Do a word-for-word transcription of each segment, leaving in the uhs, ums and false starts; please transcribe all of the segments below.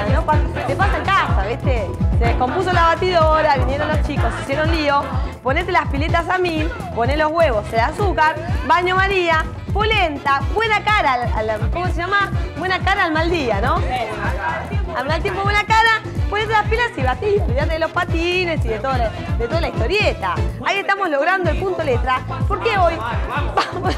pasa, ¿no? Te pasa en casa, ¿viste? Se descompuso la batidora, vinieron los chicos, se hicieron lío. Ponete las piletas a mil, poné los huevos, el azúcar, baño María, polenta, buena cara, al, al, ¿cómo se llama? Buena cara al mal día, ¿no? Al mal tiempo, buena cara, ponete las pilas y batís, olvídate de los patines y de, todo, de toda la historieta. Ahí estamos logrando el punto letra, porque hoy vamos...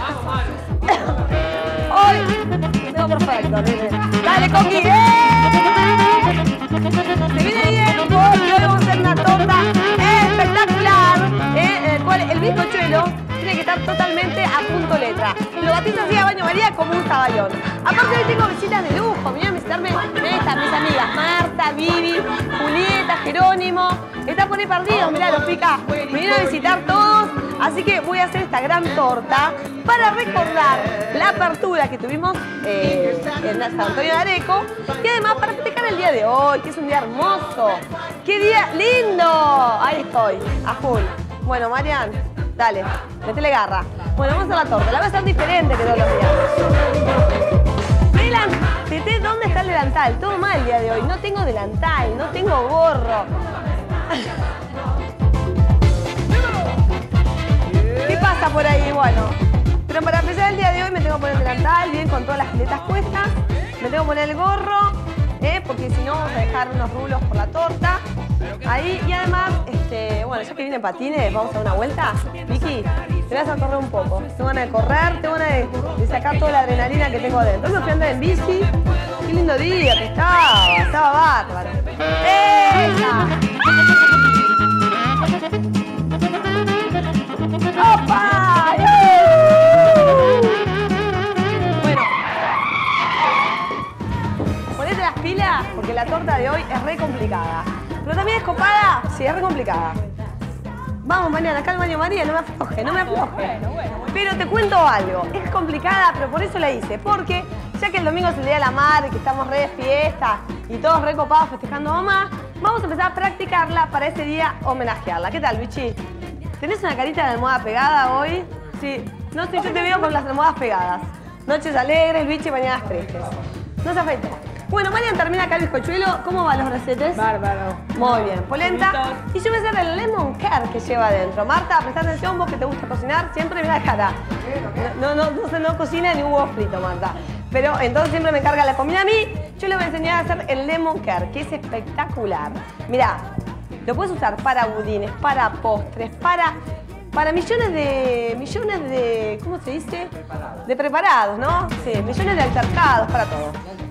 Hoy... No, perfecto, nene. Dale, Coqui. ¡Eh! Se viene bien porque hoy vamos a hacer una torta espectacular, ¿eh? En el cual el bizcochuelo tiene que estar totalmente a punto letra. Lo batís así a baño María como un caballón. Aparte hoy tengo visitas de lujo. Vinieron a visitarme estas, mis amigas Marta, Vivi, Julieta, Jerónimo. Están por ahí perdidos, mirá, los pica. Me vinieron a visitar todos. Así que voy a hacer esta gran torta para recordar la apertura que tuvimos eh, en San Antonio de Areco y además para festejar el día de hoy, que es un día hermoso. ¡Qué día lindo! Ahí estoy, a full. Bueno, Marian, dale, metele garra. Bueno, vamos a hacer la torta. La voy a hacer diferente que todos los días. Melan, Tete, ¿dónde está el delantal? Todo mal el día de hoy. No tengo delantal, no tengo gorro. ¿Qué pasa por ahí? Bueno, pero para empezar el día de hoy me tengo que poner el delantal, bien con todas las filetas puestas. Me tengo que poner el gorro, ¿eh? Porque si no vamos a dejar unos rulos por la torta. Ahí, y además, este, bueno, ya que viene patines, vamos a dar una vuelta. Vicky, te vas a correr un poco. Tengo ganas de correr, tengo ganas de, de sacar toda la adrenalina que tengo adentro. Hoy me fui a andar en bici. Qué lindo día que estaba, estaba bárbaro. ¡Esa! ¡Opa! Bueno, ponete las pilas porque la torta de hoy es re complicada. Pero también es copada, sí, es re complicada. Vamos, mañana, acá al baño María, no me afloje, no me afloje. Pero te cuento algo, es complicada, pero por eso la hice. Porque ya que el domingo es el Día de la Madre, que estamos re de fiesta y todos re copados festejando a mamá, vamos a empezar a practicarla para ese día homenajearla. ¿Qué tal, Bichi? ¿Tenés una carita de almohada pegada hoy? Sí. No sé, yo te veo con las almohadas pegadas. Noches alegres, Bichi, mañanas tristes. No se afecta. Bueno, Marian termina acá el bizcochuelo. ¿Cómo van los recetes? Bárbaro. Muy bien. Polenta. Y yo voy a hacer el lemon curd que lleva adentro. Marta, presta atención, vos que te gusta cocinar, siempre mira la cara. No, no, no, no, no cocina ni un huevo frito, Marta. Pero entonces siempre me encarga la comida a mí. Yo le voy a enseñar a hacer el lemon curd, que es espectacular. Mirá. Lo puedes usar para budines, para postres, para, para millones de, millones de, ¿cómo se dice? De preparados, ¿no? Sí, millones de altercados, para todo.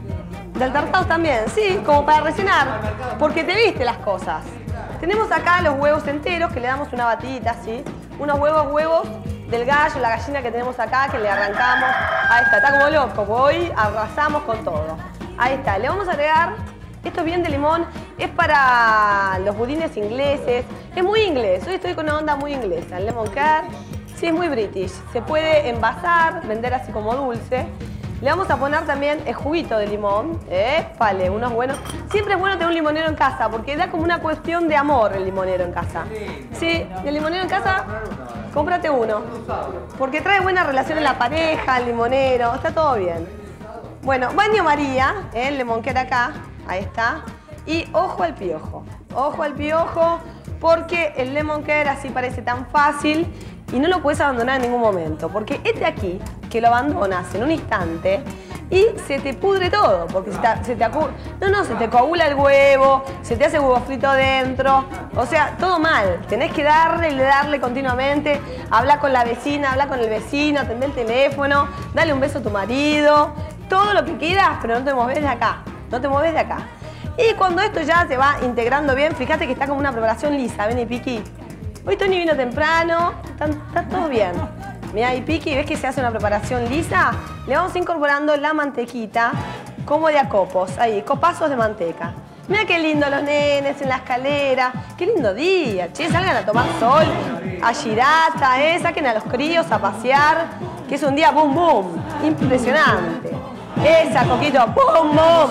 De altercados también, sí, como para rellenar, porque te viste las cosas. Tenemos acá los huevos enteros, que le damos una batidita así. Unos huevos, huevos del gallo, la gallina que tenemos acá, que le arrancamos. Ahí está, está como loco, hoy arrasamos con todo. Ahí está, le vamos a agregar... Esto es bien de limón, es para los budines ingleses, es muy inglés, hoy estoy con una onda muy inglesa, el lemon curd, sí es muy british, se puede envasar, vender así como dulce. Le vamos a poner también el juguito de limón, ¿eh? Vale, unos buenos. Siempre es bueno tener un limonero en casa, porque da como una cuestión de amor el limonero en casa. Sí, el limonero en casa, cómprate uno, porque trae buena relación en la pareja, el limonero, está todo bien. Bueno, baño María, ¿eh? El lemon curd acá. Ahí está. Y ojo al piojo. Ojo al piojo porque el lemon curd así parece tan fácil y no lo puedes abandonar en ningún momento. Porque este aquí, que lo abandonas en un instante y se te pudre todo. Porque se te, se te acurre. No, no, se te coagula el huevo, se te hace huevo frito adentro. O sea, todo mal. Tenés que darle y darle continuamente. Habla con la vecina, habla con el vecino, atendé el teléfono, dale un beso a tu marido. Todo lo que quieras, pero no te mueves de acá. No te mueves de acá. Y cuando esto ya se va integrando bien, fíjate que está como una preparación lisa. Ven y Piqui. Hoy Tony vino temprano, está, está todo bien. Mirá, y Piqui, ¿ves que se hace una preparación lisa? Le vamos incorporando la mantequita como de a copos. Ahí, copazos de manteca. Mirá qué lindo los nenes en la escalera. Qué lindo día. Che, salgan a tomar sol, a Girata, ¿eh? Saquen a los críos a pasear, que es un día boom boom. Impresionante. Esa, Coquito. ¡Bum, bum!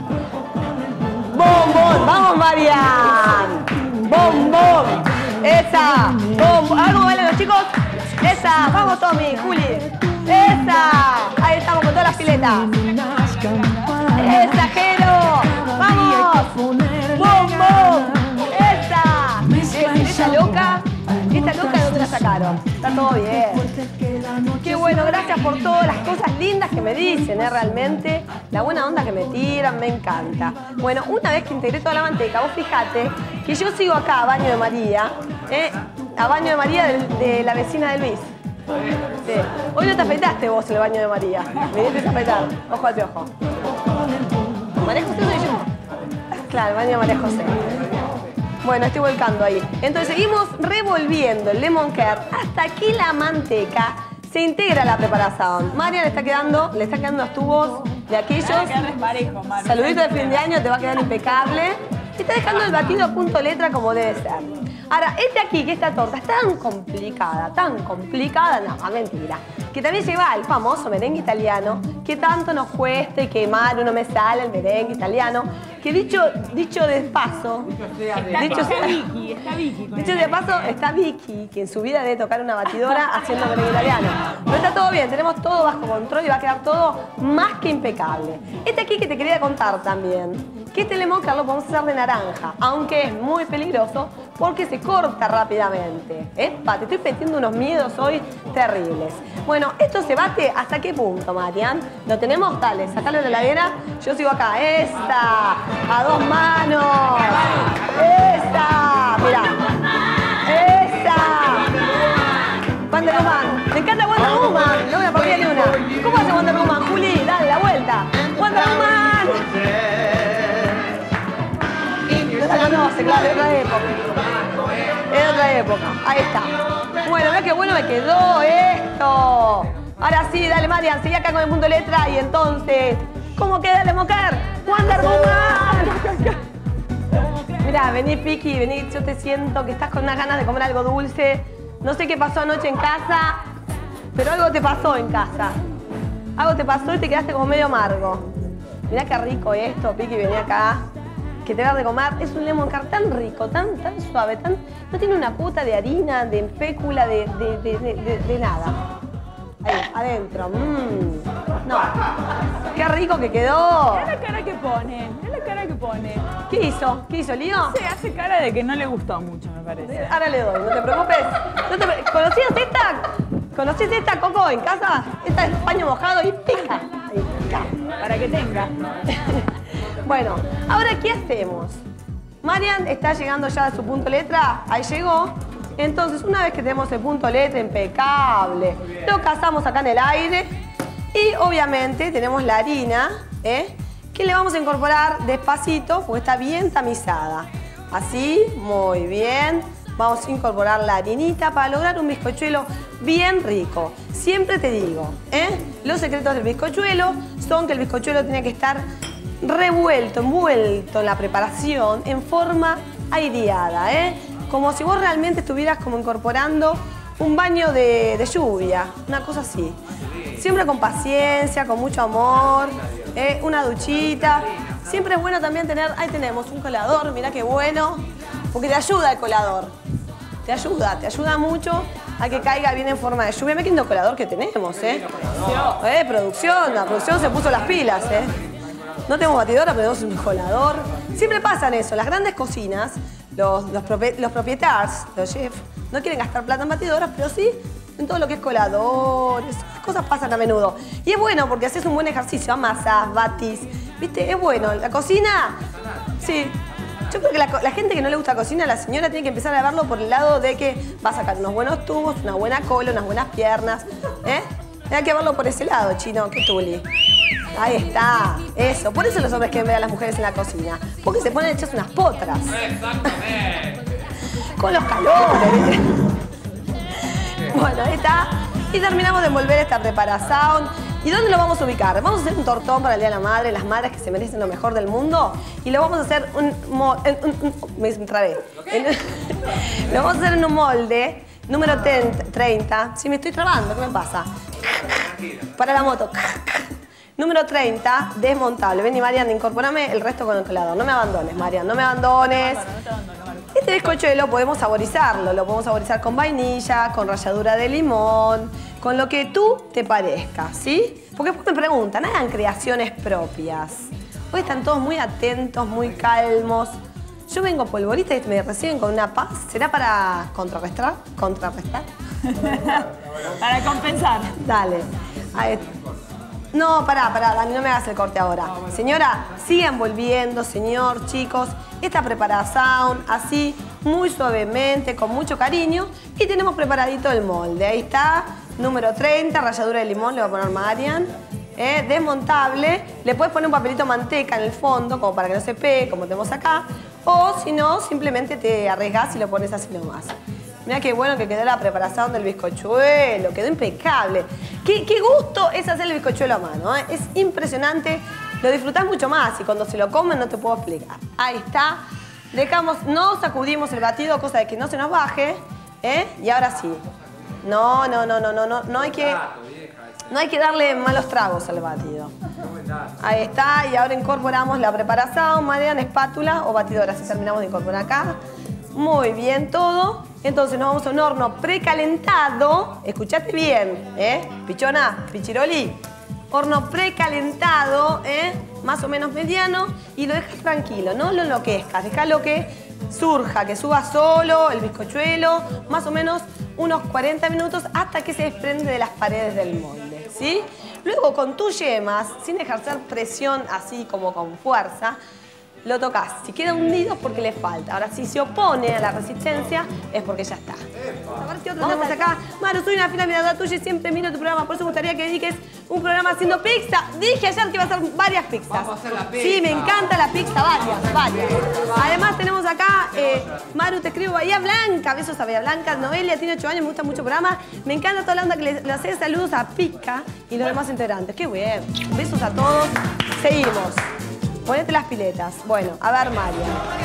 ¡Bum, bum! ¡Vamos, Marian! ¡Bum, bum! ¡Esa! ¡Bum! ¿A ver cómo bailan los chicos? ¡Esa! ¡Vamos, Tommy! ¡Juli! ¡Esa! Ahí estamos con todas las piletas. ¡Esa, Jero! ¡Vamos! Está todo bien. Qué bueno, gracias por todas las cosas lindas que me dicen, ¿eh? Realmente, la buena onda que me tiran, me encanta. Bueno, una vez que integré toda la manteca, vos fijate que yo sigo acá a Baño de María, ¿eh? A Baño de María de, de la vecina de Luis. Sí. Hoy no te afeitaste vos en el Baño de María. Viniste a afeitar. Ojo al piojo. ¿María José soy yo? Claro, el Baño de María José. Bueno, estoy volcando ahí. Entonces seguimos revolviendo el lemon care hasta que la manteca se integra a la preparación. María le está quedando, le está quedando los tubos de aquellos. Saludito de fin de año, te va a quedar impecable. Y está dejando el batido a punto letra como debe ser. Ahora, este aquí, que esta torta es tan complicada, tan complicada, no, mentira, que también lleva el famoso merengue italiano, que tanto nos cuesta y que mal no me sale el merengue italiano, que dicho, dicho de paso, Está, dicho, está Vicky, está Vicky. dicho de paso, está Vicky, que en su vida debe tocar una batidora haciendo merengue italiano. Pero está todo bien, tenemos todo bajo control y va a quedar todo más que impecable. Este aquí que te quería contar también, que este lemon care lo podemos hacer de naranja, aunque es muy peligroso porque se corta rápidamente. ¿Epa? Te estoy metiendo unos miedos hoy terribles. Bueno, esto se bate ¿hasta qué punto, Marian? ¿Lo tenemos? Dale, sacalo de la heladera. Yo sigo acá. ¡Esta! ¡A dos manos! ¡Esta! Mirá. ¡Esta! Wonder Woman. Me encanta Wonder Woman. No me la perdí ni una. ¿Cómo hace Wonder Woman, Juli? Dale, la vuelta. ¡Wonder Woman! No la conoce, claro, es otra época. Es otra época. Ahí está. Bueno, ve qué bueno me quedó esto. Ahora sí, dale, Marian, seguí acá con el punto de letra y entonces, ¿cómo queda el mocar? ¡Wonder Woman! Mirá, vení, Piki, vení, yo te siento que estás con unas ganas de comer algo dulce. No sé qué pasó anoche en casa, pero algo te pasó en casa. Algo te pasó y te quedaste como medio amargo. Mirá qué rico esto, Piki, vení acá. Que te va de comer, es un lemon care tan rico, tan, tan suave, tan, no tiene una puta de harina, de fécula, de, de, de, de, de, de nada. Ahí, adentro. Mmm. No. Qué rico que quedó. Mirá la cara que pone, mirá la cara que pone. ¿Qué hizo? ¿Qué hizo, Lío? Se hace cara de que no le gustó mucho, me parece. Ahora le doy, no te preocupes. No te pre... ¿Conocías esta? ¿Conocías esta, Coco, en casa? Esta es paño mojado y pica. Ahí, pica. Para que tenga. Bueno, ahora, ¿qué hacemos? Marian está llegando ya a su punto letra, ahí llegó. Entonces, una vez que tenemos el punto letra impecable, lo cazamos acá en el aire y obviamente tenemos la harina, ¿eh? Que le vamos a incorporar despacito porque está bien tamizada. Así, muy bien. Vamos a incorporar la harinita para lograr un bizcochuelo bien rico. Siempre te digo, ¿eh? Los secretos del bizcochuelo son que el bizcochuelo tiene que estar revuelto, envuelto en la preparación en forma aireada, ¿eh? Como si vos realmente estuvieras como incorporando un baño de, de lluvia, una cosa así. Siempre con paciencia, con mucho amor, ¿eh? Una duchita. Siempre es bueno también tener, ahí tenemos un colador, mirá qué bueno, porque te ayuda el colador. Te ayuda, te ayuda mucho a que caiga bien en forma de lluvia. Mirá qué lindo colador que tenemos, ¿eh? ¿Eh? Producción, la producción se puso las pilas, ¿eh? No tenemos batidora, pero tenemos un colador. Siempre pasan eso. Las grandes cocinas, los, los, propi los propietarios, los chefs, no quieren gastar plata en batidoras, pero sí en todo lo que es coladores. Las cosas pasan a menudo. Y es bueno porque haces un buen ejercicio. Amasas, batís. ¿Viste? Es bueno. La cocina, sí. Yo creo que la, la gente que no le gusta cocina, la señora tiene que empezar a verlo por el lado de que va a sacar unos buenos tubos, una buena cola, unas buenas piernas. ¿Eh? Hay que verlo por ese lado, chino. Qué tuli. Ahí está, eso. Por eso los hombres quieren ver a las mujeres en la cocina. Porque se ponen hechas unas potras. Exactamente. Con los calores, ¿viste? Bueno, ahí está. Y terminamos de envolver esta preparación. ¿Y dónde lo vamos a ubicar? Vamos a hacer un tortón para el Día de la Madre, las madres que se merecen lo mejor del mundo. Y lo vamos a hacer un... un, un, un me trabé. Lo vamos a hacer en un molde número treinta. Si me estoy trabando, ¿qué me pasa? Para la moto. Número treinta, desmontable. Ven y Marian, incorpórame el resto con el colador. No me abandones, Marian, no me abandones. Este bizcochuelo podemos saborizarlo. Lo podemos saborizar con vainilla, con ralladura de limón, con lo que tú te parezca, ¿sí? Porque después me preguntan, hagan creaciones propias. Hoy están todos muy atentos, muy calmos. Yo vengo polvorita y me reciben con una paz. ¿Será para contrarrestar? ¿Contrarrestar? Para compensar. Dale. Ahí. No, pará, pará, Dani, no me hagas el corte ahora. Señora, sigue envolviendo, señor, chicos. Esta preparación, así, muy suavemente, con mucho cariño. Y tenemos preparadito el molde. Ahí está, número treinta, ralladura de limón, le voy a poner Marian. Eh, desmontable. Le puedes poner un papelito manteca en el fondo, como para que no se pegue, como tenemos acá. O, si no, simplemente te arriesgás y lo pones así nomás. Mirá qué bueno que quedó la preparación del bizcochuelo, quedó impecable. Qué, qué gusto es hacer el bizcochuelo a mano, ¿eh? Es impresionante, lo disfrutás mucho más y cuando se lo comen no te puedo explicar. Ahí está, dejamos, no sacudimos el batido, cosa de que no se nos baje, ¿eh? Y ahora sí. No, no, no, no, no, no, no hay que, no hay que darle malos tragos al batido. Ahí está, y ahora incorporamos la preparación, Marian, espátula o batidora, si terminamos de incorporar acá. Muy bien todo. Entonces nos vamos a un horno precalentado. Escuchate bien, ¿eh? Pichona, pichiroli. Horno precalentado, ¿eh? Más o menos mediano. Y lo dejas tranquilo, no lo enloquezcas. Déjalo que surja, que suba solo el bizcochuelo. Más o menos unos cuarenta minutos hasta que se desprende de las paredes del molde, ¿sí? Luego con tus yemas, sin ejercer presión así como con fuerza, lo tocas. Si queda hundido es porque le falta. Ahora, si se opone a la resistencia, es porque ya está. A ver qué otro tenemos acá. Maru, soy una fina miradora tuya y siempre miro tu programa. Por eso me gustaría que dediques un programa haciendo pizza. Dije ayer que iba a hacer varias pizzas. Vamos a hacer la pizza. Sí, me encanta la pizza, varias, varias. Además tenemos acá, eh, Maru, te escribo Bahía Blanca. Besos a Bahía Blanca. Noelia tiene ocho años, me gusta mucho el programa. Me encanta toda la onda que le, le haces. Saludos a Pica y los demás integrantes. Qué bien. Besos a todos. Seguimos. Ponete las piletas. Bueno, a ver, María.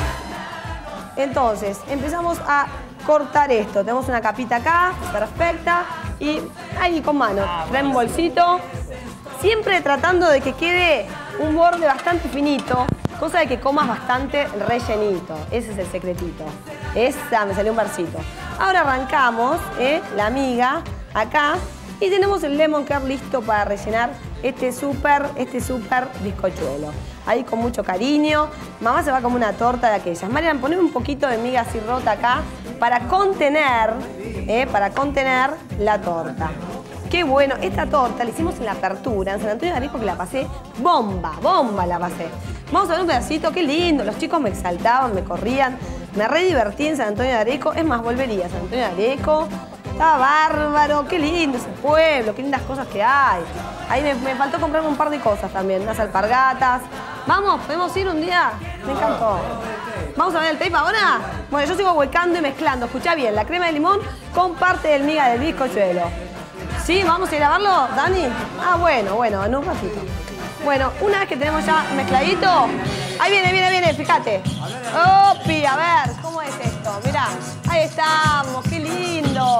Entonces, empezamos a cortar esto. Tenemos una capita acá, perfecta. Y ahí con mano. Trae un bolsito. Siempre tratando de que quede un borde bastante finito. Cosa de que comas bastante rellenito. Ese es el secretito. Esa, me salió un versito. Ahora arrancamos, ¿eh? La miga acá. Y tenemos el lemon curd listo para rellenar este súper, este súper bizcochuelo. Ahí con mucho cariño. Mamá se va como una torta de aquellas. Marian, poneme un poquito de miga así rota acá para contener, eh, para contener la torta. Qué bueno. Esta torta la hicimos en la apertura, en San Antonio de Areco, que la pasé bomba, bomba la pasé. Vamos a ver un pedacito, qué lindo. Los chicos me exaltaban, me corrían. Me re divertí en San Antonio de Areco. Es más, volvería a San Antonio de Areco. Estaba bárbaro, qué lindo ese pueblo, qué lindas cosas que hay. Ahí me, me faltó comprarme un par de cosas también, unas alpargatas. Vamos, ¿podemos ir un día? Me encantó. ¿Vamos a ver el tape ahora? Bueno, yo sigo huecando y mezclando, escuchá bien, la crema de limón con parte del miga del bizcochuelo. ¿Sí? ¿Vamos a ir a verlo, Dani? Ah, bueno, bueno, en un ratito. Bueno, una vez que tenemos ya mezcladito, ahí viene, viene, viene, fíjate. ¡Opi! A ver, ¿cómo es esto? Mirá, ahí estamos, qué lindo.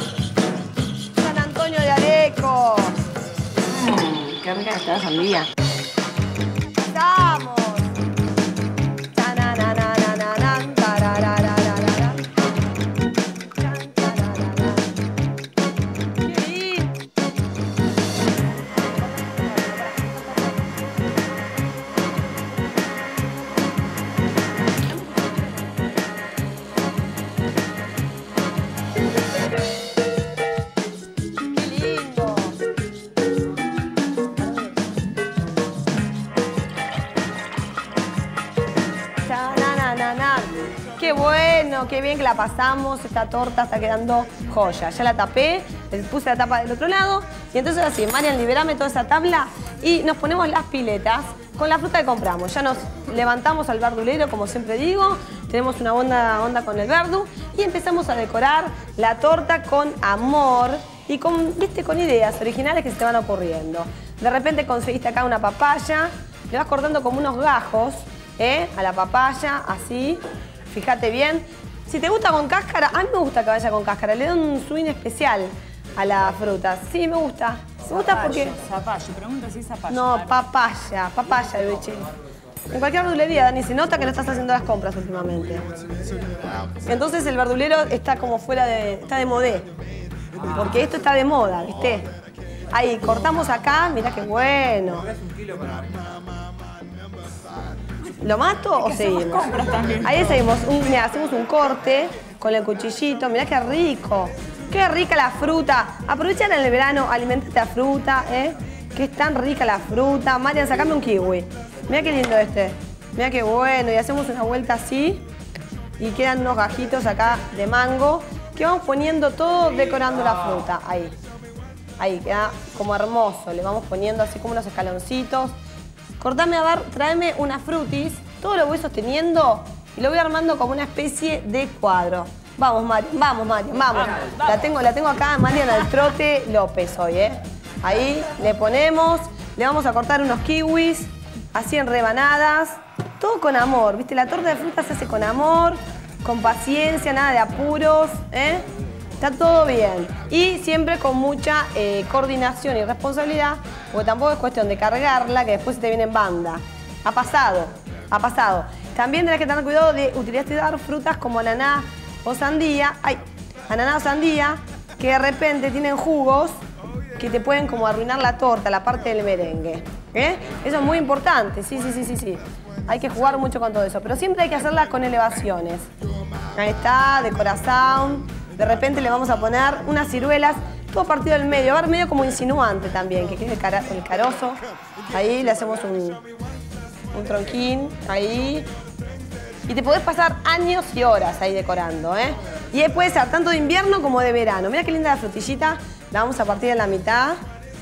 San Antonio de Areco. Mmm, qué rica está la sandía. ¡Estamos! Chanananananan, tarararararara. Chan, tararara. ¡Qué lindo! Qué bueno, qué bien que la pasamos. Esta torta está quedando joya. Ya la tapé, le puse la tapa del otro lado. Y entonces así, Marian, liberame toda esa tabla y nos ponemos las piletas con la fruta que compramos. Ya nos levantamos al verdulero, como siempre digo. Tenemos una onda, onda con el verdu y empezamos a decorar la torta con amor y con, ¿viste? Con ideas originales que se te van ocurriendo. De repente conseguiste acá una papaya, le vas cortando como unos gajos, ¿eh? A la papaya, así. Fíjate bien. Si te gusta con cáscara, a mí me gusta que vaya con cáscara. Le da un swing especial a la fruta. Sí, me gusta. Me gusta porque... Zapallo, pregunta si es zapallo. No, papaya, papaya, Luigi. En cualquier verdulería, Dani, se nota que no estás haciendo las compras últimamente. Entonces el verdulero está como fuera de... está de modé. Porque esto está de moda, ¿viste? Ahí, cortamos acá, mirá qué bueno. ¿Lo mato o seguimos? Ahí seguimos, un, mirá, hacemos un corte con el cuchillito, mirá qué rico. Qué rica la fruta. Aprovechan en el verano, alimentate a fruta, ¿eh? Que es tan rica la fruta. Marian, sacame un kiwi. Mira qué lindo este. Mira qué bueno. Y hacemos una vuelta así. Y quedan unos gajitos acá de mango. Que vamos poniendo todo decorando la fruta. Ahí. Ahí, queda como hermoso. Le vamos poniendo así como unos escaloncitos. Cortame, a ver, tráeme unas frutis. Todo lo voy sosteniendo y lo voy armando como una especie de cuadro. Vamos, Marian, vamos, Marian, vamos. Vamos, vamos. La tengo, la tengo acá, Marian al trote López hoy, ¿eh? Ahí le ponemos, le vamos a cortar unos kiwis, así en rebanadas. Todo con amor, ¿viste? La torta de frutas se hace con amor, con paciencia, nada de apuros, ¿eh? Está todo bien. Y siempre con mucha eh, coordinación y responsabilidad, porque tampoco es cuestión de cargarla, que después se te viene en banda. Ha pasado, ha pasado. También tenés que tener cuidado de utilizar frutas como ananá o sandía. Ay, ananá o sandía, que de repente tienen jugos que te pueden como arruinar la torta, la parte del merengue. ¿Eh? Eso es muy importante, sí, sí, sí, sí, sí. Hay que jugar mucho con todo eso, pero siempre hay que hacerlas con elevaciones. Ahí está, de corazón. De repente le vamos a poner unas ciruelas, todo partido del medio. A ver, medio como insinuante también, que quede el, cara, el carozo. Ahí le hacemos un, un tronquín, ahí. Y te podés pasar años y horas ahí decorando, ¿eh? Y puede ser tanto de invierno como de verano. Mira qué linda la frutillita. La vamos a partir en la mitad,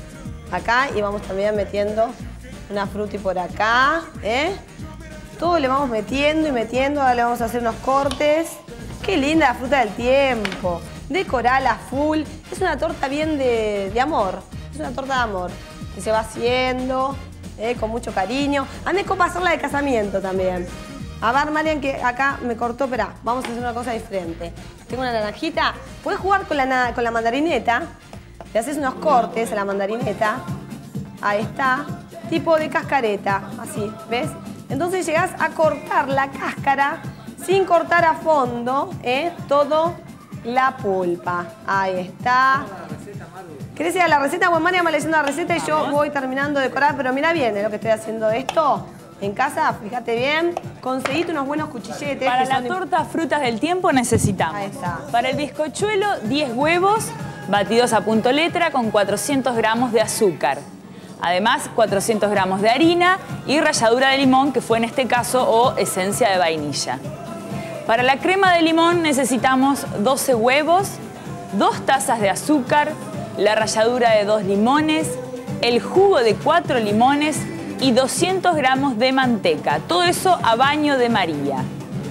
acá, y vamos también metiendo una fruti por acá, ¿eh? Todo le vamos metiendo y metiendo. Ahora le vamos a hacer unos cortes. Qué linda la fruta del tiempo. De coral a full. Es una torta bien de, de amor. Es una torta de amor. Que se va haciendo, ¿eh? Con mucho cariño. A mí me copa hacerla de casamiento también. A ver, Marian, que acá me cortó, espera, vamos a hacer una cosa diferente. Tengo una naranjita. Puedes jugar con la, con la mandarineta. Le haces unos cortes a la mandarineta. Ahí está. Tipo de cascareta, así, ¿ves? Entonces llegás a cortar la cáscara sin cortar a fondo, ¿eh? Todo la pulpa. Ahí está. ¿Querés ir a la receta? Bueno, Marian va leyendo la receta y yo voy terminando de decorar, pero mira bien, ¿eh? Lo que estoy haciendo esto. En casa, fíjate bien, conseguiste unos buenos cuchilletes. Para la torta frutas del tiempo necesitamos. Ahí está. Para el bizcochuelo, diez huevos batidos a punto letra con cuatrocientos gramos de azúcar. Además, cuatrocientos gramos de harina y ralladura de limón, que fue en este caso, o esencia de vainilla. Para la crema de limón necesitamos doce huevos, dos tazas de azúcar, la ralladura de dos limones, el jugo de cuatro limones y doscientos gramos de manteca. Todo eso a baño de María.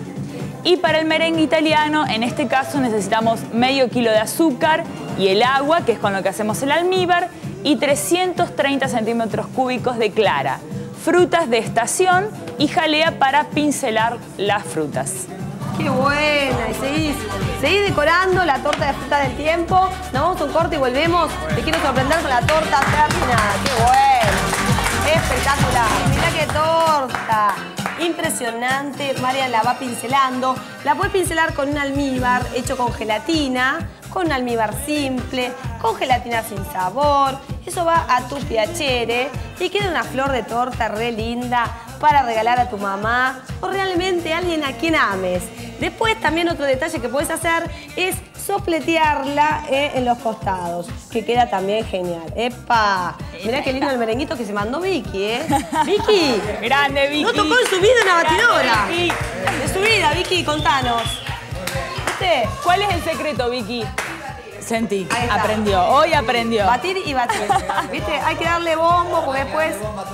Y para el merengue italiano, en este caso necesitamos medio kilo de azúcar y el agua, que es con lo que hacemos el almíbar, y trescientos treinta centímetros cúbicos de clara, frutas de estación y jalea para pincelar las frutas. ¡Qué buena! Y seguís, seguís decorando la torta de fruta del tiempo. Nos vamos a un corte y volvemos. Te quiero sorprender con la torta terminada. ¡Qué bueno! Espectacular. Mirá qué torta. Impresionante. Marian la va pincelando. La puedes pincelar con un almíbar hecho con gelatina, con un almíbar simple, con gelatina sin sabor. Eso va a tu piacere y queda una flor de torta re linda para regalar a tu mamá o realmente a alguien a quien ames. Después también otro detalle que puedes hacer es sopletearla eh, en los costados, que queda también genial. ¡Epa! Mirá qué lindo el merenguito que se mandó Vicky, ¿eh? ¡Vicky! ¡Grande, Vicky! No tocó en su vida una batidora. Grande, Vicky. De su vida, Vicky, contanos. ¿Viste? ¿Cuál es el secreto, Vicky? Sentí, Ahí está. aprendió, hoy aprendió. Batir y batir. ¿Viste? Hay que darle bombo porque después...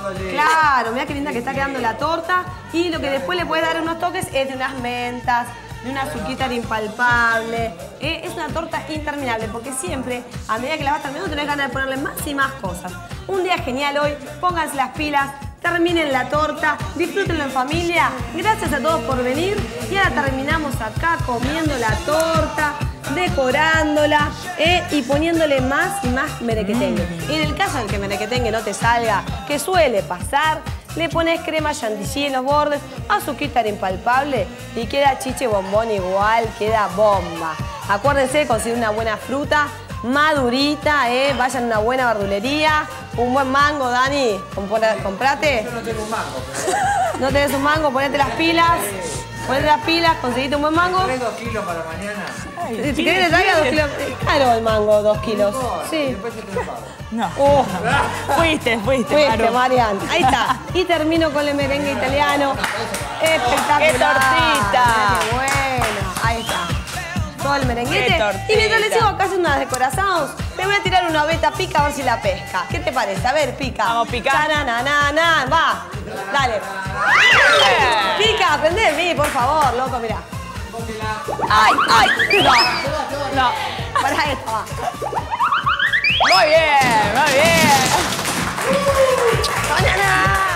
Claro, mirá qué linda que está quedando la torta. Y lo que después le puedes dar unos toques es de unas mentas, de una azuquita impalpable. Eh, es una torta interminable porque siempre, a medida que la vas terminando, tenés ganas de ponerle más y más cosas. Un día genial hoy, pónganse las pilas, terminen la torta, disfrútenlo en familia. Gracias a todos por venir y ahora terminamos acá comiendo la torta, decorándola eh, y poniéndole más y más merequetengue. Y en el caso en que merequetengue no te salga, que suele pasar, le pones crema chantilly en los bordes, azuquita impalpable y queda chiche bombón igual, queda bomba. Acuérdense de conseguir una buena fruta, madurita, eh, vayan a una buena verdulería, un buen mango, Dani, comprate. Yo no tengo un mango. No tenés un mango, ponete las pilas. Ponete las pilas, conseguiste un buen mango. ¿Tres dos kilos para mañana? Si querés que traiga dos kilos. Es caro el mango, dos kilos. Sí. Después yo te lo pago. No. Oh. Fuiste, fuiste, Fuiste, Maru. Marian. Ahí está. Y termino con el merengue italiano. Espectacular. ¡Qué tortita! Mirá qué bueno. Ahí está. Todo el merenguete. ¡Qué tortita! Y mientras le sigo acá haciendo unas decoraciones, le voy a tirar una beta pica a ver si la pesca. ¿Qué te parece? A ver, pica. Vamos, pica. Na, na, na, na. Va. Dale. Pica, aprende de mí, por favor, loco, mirá. ¡Ay, ay! No, no. Para esto, va. Muy bien, muy bien. ¡Banana!